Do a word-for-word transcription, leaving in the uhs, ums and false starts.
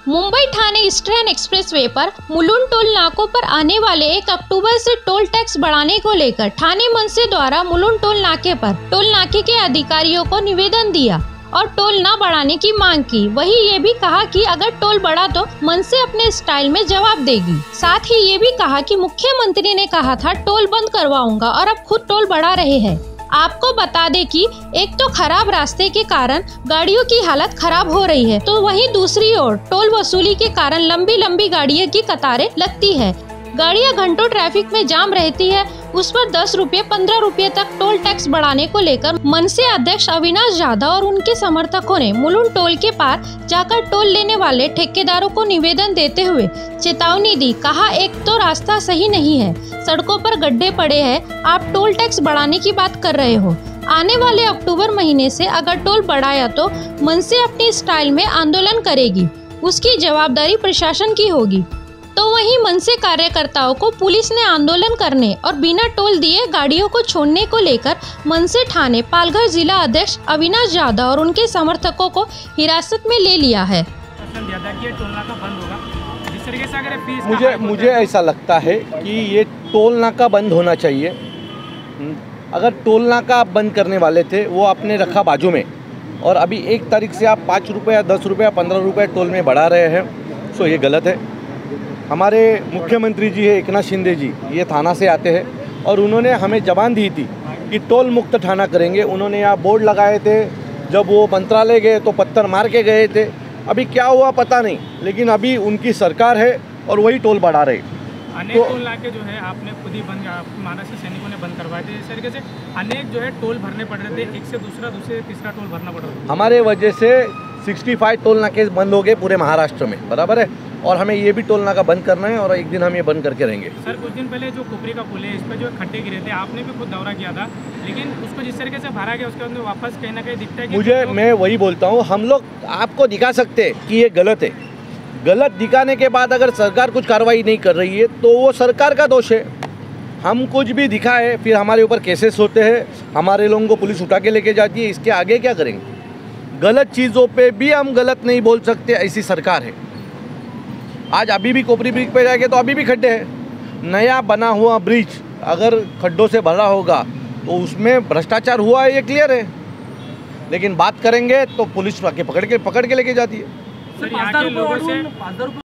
Mumbai Thane eastern expressway पर Mulund toll नाकों पर आने वाले एक अक्टूबर से टोल टैक्स बढ़ाने को लेकर ठाणे मनसे द्वारा मुलुंड टोल नाके पर टोल नाके के अधिकारियों को निवेदन दिया और टोल न बढ़ाने की मांग की। वहीं ये भी कहा कि अगर टोल बढ़ा तो मनसे अपने स्टाइल में जवाब देगी। साथ ही ये भी कहा कि मुख्यमंत्री ने कहा था टोल बंद करवाऊंगा और अब खुद टोल बढ़ा रहे हैं। आपको बता दें कि एक तो खराब रास्ते के कारण गाड़ियों की हालत खराब हो रही है, तो वहीं दूसरी ओर टोल वसूली के कारण लंबी लंबी गाड़ियों की कतारें लगती है। गाड़ियां घंटों ट्रैफिक में जाम रहती है, उस पर दस रुपये पंद्रह रुपये तक टोल टैक्स बढ़ाने को लेकर मनसे अध्यक्ष अविनाश जाधव और उनके समर्थकों ने मुलुंड टोल के पार जाकर टोल लेने वाले ठेकेदारों को निवेदन देते हुए चेतावनी दी। कहा, एक तो रास्ता सही नहीं है, सड़कों पर गड्ढे पड़े हैं, आप टोल टैक्स बढ़ाने की बात कर रहे हो। आने वाले अक्टूबर महीने से अगर टोल बढ़ाया तो मनसे अपनी स्टाइल में आंदोलन करेगी, उसकी जवाबदारी प्रशासन की होगी। तो वहीं मनसे कार्यकर्ताओं को पुलिस ने आंदोलन करने और बिना टोल दिए गाड़ियों को छोड़ने को लेकर मनसे ठाणे पालघर जिला अध्यक्ष अविनाश जाधव और उनके समर्थकों को हिरासत में ले लिया है। मुझे मुझे ऐसा लगता है कि ये टोल नाका बंद होना चाहिए। अगर टोल नाका आप बंद करने वाले थे वो आपने रखा बाजू में, और अभी एक तारीख से आप पाँच रुपये दस रुपये पंद्रह रुपये टोल में बढ़ा रहे हैं, सो ये गलत है। हमारे मुख्यमंत्री जी है एकनाथ शिंदे जी, ये थाना से आते हैं और उन्होंने हमें जबान दी थी कि टोल मुक्त थाना करेंगे। उन्होंने यहाँ बोर्ड लगाए थे, जब वो मंत्रालय गए तो पत्थर मार के गए थे। अभी क्या हुआ पता नहीं, लेकिन अभी उनकी सरकार है और वही टोल बढ़ा रहे। अनेक तो, टोल नाके जो है आपने खुद ही बंद, महाराष्ट्र सैनिकों ने बंद करवाए थे। इस तरीके से अनेक जो है टोल भरने पड़ रहे थे, एक से दूसरा दूसरे तीसरा टोल भरना पड़ रहा था। हमारे वजह से पैंसठ टोल नाके बंद हो गए पूरे महाराष्ट्र में, बराबर है। और हमें ये भी टोल नाका बंद करना है और एक दिन हम ये बंद करके रहेंगे। सर, कुछ दिन पहले जो कुपरी का पुल है, इस पर जो खड्डे गिरे थे, आपने भी खुद दौरा किया था, लेकिन उसको जिस तरीके से भरा गया उसके बाद वापस कहीं ना कहीं दिखता है कि मुझे मैं वही बोलता हूँ, हम लोग आपको दिखा सकते हैं कि ये गलत है। गलत दिखाने के बाद अगर सरकार कुछ कार्रवाई नहीं कर रही है तो वो सरकार का दोष है। हम कुछ भी दिखाए फिर हमारे ऊपर केसेस होते हैं, हमारे लोगों को पुलिस उठा के लेके जाती है। इसके आगे क्या करेंगे? गलत चीज़ों पे भी हम गलत नहीं बोल सकते, ऐसी सरकार है। आज अभी भी कोपरी ब्रिज पे जाएंगे तो अभी भी खड्डे हैं। नया बना हुआ ब्रिज अगर खड्डों से भरा होगा तो उसमें भ्रष्टाचार हुआ है, ये क्लियर है। लेकिन बात करेंगे तो पुलिस आके पकड़ के पकड़ के लेके जाती है। सर, यहाँ के लोगों से